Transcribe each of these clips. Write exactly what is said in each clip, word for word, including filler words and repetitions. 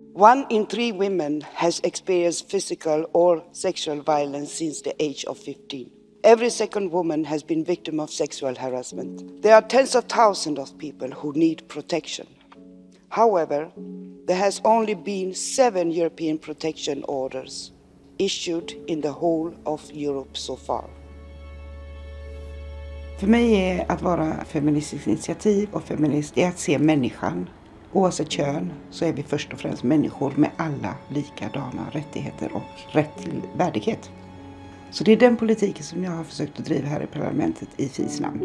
One in three women has experienced physical or sexual violence since the age of fifteen. Every second woman has been victim of sexual harassment. There are tens of thousands of people who need protection. However, there has only been seven European protection orders issued in the whole of Europe so far. För mig är att vara feministiskt initiativ och feminist är att se människan. Oavsett kön så är vi först och främst människor med alla likadana rättigheter och rätt till värdighet. Så det är den politiken som jag har försökt att driva här i parlamentet i F I S namn.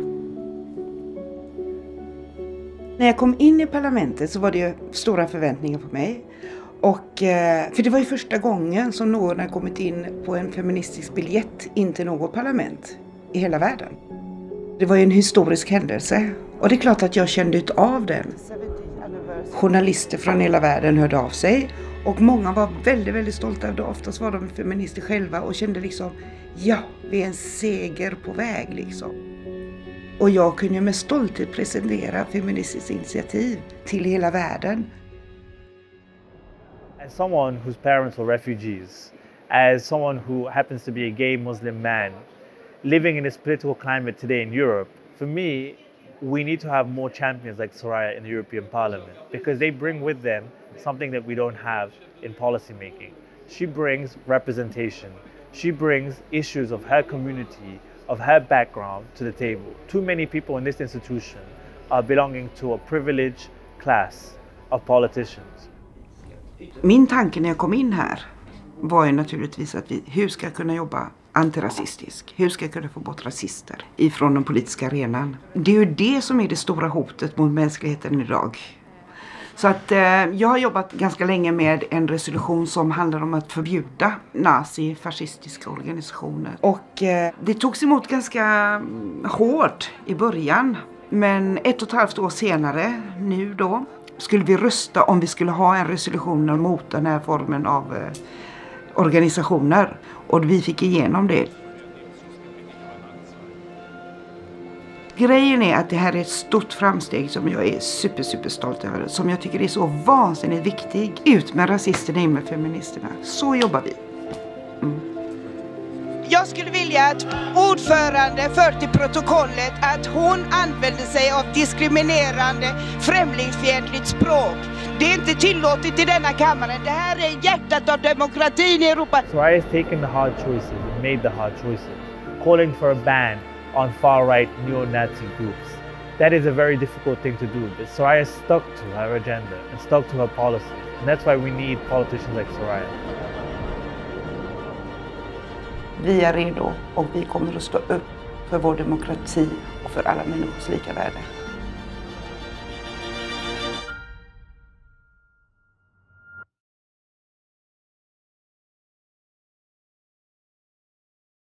När jag kom in i parlamentet så var det ju stora förväntningar på mig. Och, för det var ju första gången som någon har kommit in på en feministisk biljett in till något parlament i hela världen. Det var ju en historisk händelse och det är klart att jag kände ut av den. Journalister från hela världen hörde av sig och många var väldigt, väldigt stolta över det. Oftast var de feminister själva och kände liksom, ja, vi är en seger på väg liksom. Och jag kunde med stolthet presentera feministiskt initiativ till hela världen. As someone whose parents were refugees, as someone who happens to be a gay Muslim man, living in this political climate today in Europe, for me, we need to have more champions like Soraya in the European Parliament because they bring with them something that we don't have in policy making. She brings representation. She brings issues of her community, of her background to the table. Too many people in this institution are belonging to a privileged class of politicians. Min tanke när jag kom in här var ju naturligtvis att vi, hur ska jag kunna jobba antirasistisk? Hur ska jag kunna få bort rasister ifrån den politiska arenan? Det är ju det som är det stora hotet mot mänskligheten idag. Så att eh, jag har jobbat ganska länge med en resolution som handlar om att förbjuda nazi-fascistiska organisationer. Och eh, det togs emot ganska hårt i början. Men ett och ett halvt år senare, nu då, skulle vi rösta om vi skulle ha en resolution mot den här formen av eh, organisationer. Och vi fick igenom det. Grejen är att det här är ett stort framsteg som jag är super, super stolt över. Som jag tycker är så vansinnigt viktig. Ut med rasisterna, in med feministerna. Så jobbar vi. Mm. Jag skulle vilja att ordförande för till protokollet att hon använde sig av diskriminerande, främlingsfientligt språk. Det är inte tillåtet i denna kammare. Det här är hjärtat av demokratin i Europa. Soraya has taken the hard choices and made the hard choices, calling for a ban on far-right neo-Nazi groups. That is a very difficult thing to do, but Soraya stuck to her agenda and stuck to her policies, and that's why we need politicians like Soraya. Vi är redo och vi kommer att stå upp för vår demokrati och för alla människors lika värde.